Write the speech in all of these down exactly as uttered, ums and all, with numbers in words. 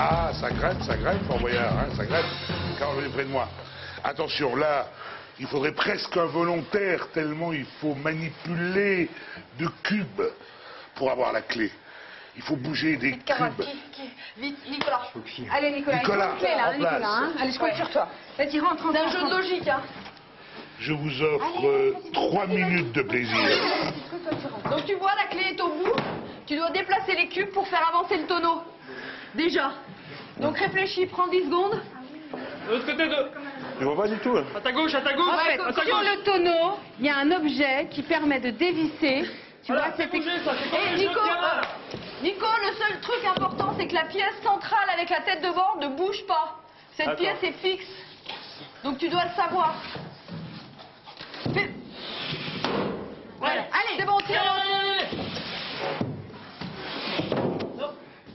Ah, ça gratte, ça gratte, Fort Boyard, hein, ça gratte. Caroline est près de moi. Attention, là, il faudrait presque un volontaire, tellement il faut manipuler de cubes pour avoir la clé. Il faut bouger des Vite, Carole, cubes. qui, qui, vite, Nicolas. Allez, Nicolas, Nicolas, il faut une clé, là, en hein, Nicolas. place. Hein. Allez, je compte Ouais. sur toi. Vas-y, rentre, rentre. C'est un jeu de rentre. logique, hein. Je vous offre euh, trois minutes de plaisir. Donc tu vois, la clé est au bout. Tu dois déplacer les cubes pour faire avancer le tonneau. Déjà. Donc réfléchis, prends dix secondes. De l'autre côté de... Je vois pas du tout. Là. À ta gauche, à ta gauche, En fait, à ta sur gauche. le tonneau, il y a un objet qui permet de dévisser. Tu Voilà, vois, fais c'est bouger ça, c'est Et comme Nico, le jeu de gamin. euh, Nico, le seul truc important, c'est que la pièce centrale avec la tête de bord ne bouge pas. Cette D'accord. pièce est fixe. Donc tu dois le savoir. Fais- Ouais. Allez, c'est bon, tire. Allez, allez, allez. Non.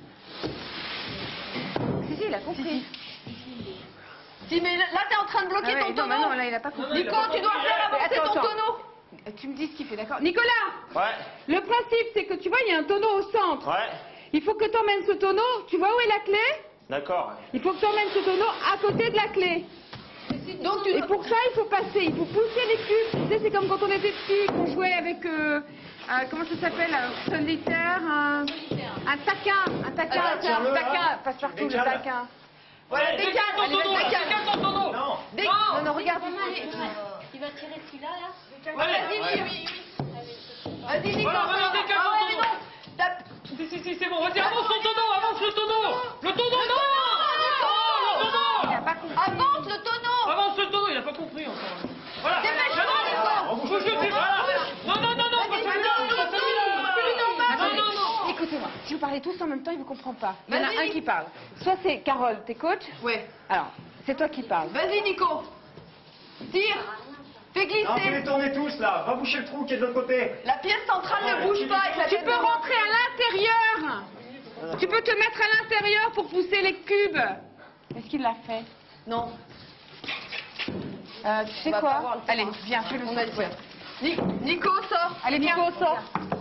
Si, si, il a compris. Si, mais là, t'es en train de bloquer Ah ouais, ton non, tonneau. mais non, là, il a pas compris. Non, non, il a Nico, pas tu dois compris. faire avancer Attends, ton attends. tonneau. Tu me dis ce qu'il fait, d'accord? Nicolas, Ouais, le principe, c'est que tu vois, il y a un tonneau au centre. ouais, Il faut que tu emmènes ce tonneau. Tu vois où est la clé? d'accord. Il faut que tu emmènes ce tonneau à côté de la clé. Donc tu Et dois... pour ça, il faut passer, il faut pousser les cubes. Tu sais, c'est comme quand on était petits, qu'on jouait avec, euh, euh, comment ça s'appelle, un solitaire, un, un taquin, un taquin, Un taquin, un taquin, passe partout le Décale. taquin. Voilà, Allez, décale, décale ton allez, tonneau, là, décale. décale ton tonneau. Non. Dé- Non. Non, non, regarde. Il va tirer celui-là, là. Allez, Vas-y, ouais. oui, oui. Vas-y, Nico. Voilà, voilà, décale Ah ton ouais, mais tonneau. non. Tape. Si, si, si, c'est bon, vas-y, avance le tonneau, avance le tonneau. Le tonneau, non. Nico. Le tonneau. Il a pas compris. Avance le tonneau. Avance le tonneau, il a pas compris encore. Voilà. Dépêche-toi, Maintenant. Nico. Bouge le cul, voilà. Non, non, non, non, pas Vas-y, celui-là, vas-y, pas celui-là. plus normal. Non, non, non. Écoutez-moi, si vous parlez tous en même temps, il ne vous comprend pas. Il y en a Vas-y. un qui parle. Soit c'est Carole, t'es coach. Ouais. Alors, c'est toi qui parles. Vas-y, Nico. Tire. Fais Non, vous les glisser. tournez tous là. Va boucher le trou qui est de l'autre côté. La pièce centrale ne bouge pas avec la Tu tête peux de bord. rentrer à l'intérieur. Tu peux te mettre à l'intérieur pour pousser les cubes. Est-ce qu'il l'a fait? Non. Euh, tu sais On va pas quoi? voir le Allez, terrain. viens, fais le On a saut. dit. Ni- Nico, sors. Allez, Nico, sors.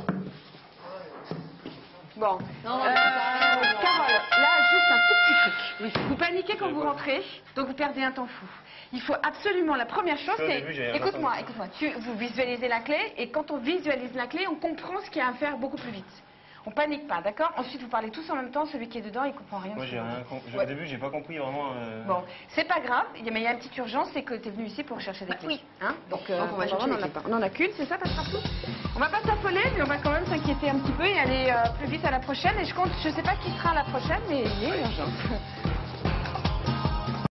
Bon. Non, non, Euh, non. Carole, là, juste un tout petit truc. Oui. Vous paniquez quand vous rentrez, donc vous perdez un temps fou. Il faut absolument, la première chose, Au c'est... début, j'avais Écoute-moi, pas écoute-moi. Tu, vous visualisez la clé, et quand on visualise la clé, on comprend ce qu'il y a à faire beaucoup plus vite. On panique pas, d'accord? Ensuite, vous parlez tous en même temps, celui qui est dedans, il comprend rien. Moi, de ce j'ai que vous rien dites. compris. Ouais. Au début, j'ai pas compris vraiment. euh, Bon, c'est pas grave, il y a- mais il y a une petite urgence, c'est que tu es venu ici pour chercher des clés. oui. Hein? Donc, euh, Donc, on va chercher on en les a clés. pas. On en a qu'une, c'est ça, passe-partout? On va pas s'affoler, mais on va quand même s'inquiéter un petit peu et aller euh, plus vite à la prochaine. Et je compte, je sais pas qui sera à la prochaine, mais il est urgent.